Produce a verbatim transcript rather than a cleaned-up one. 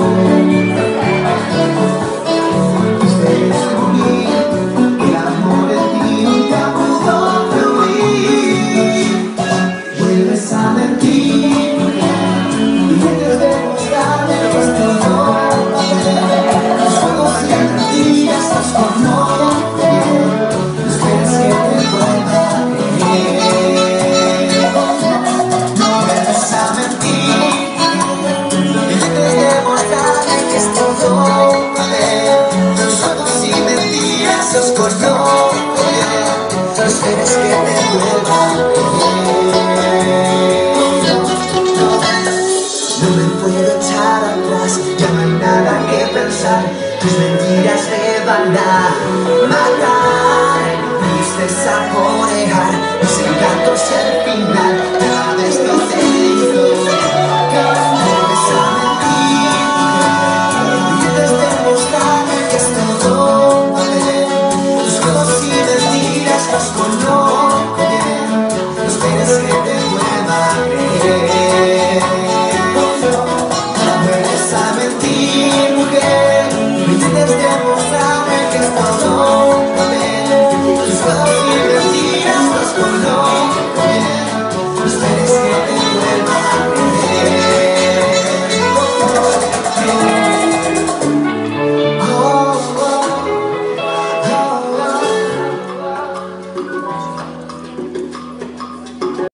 Descubrí que el amor en ti nunca pudo fluir. Vuelves a mentir y quieres demostrarme que esto no va bien. Los juegos y mentiras los conozco bien. No esperes que te vuelva a creer. No vuelves a mentir y quieres demostrarme que esto no va bien. Los juegos y mentiras los conozco bien. No esperes que te vuelva a creer. No me puedo echar atrás, ya no hay nada que pensar. Tus mentiras te van a matar. Viste saborear mis encantos y al final nada de esto te digo. Que vuelves a mentir y quieres demostrarme que es todo bien. Tus juegos y mentiras los conozco bien. No esperes que te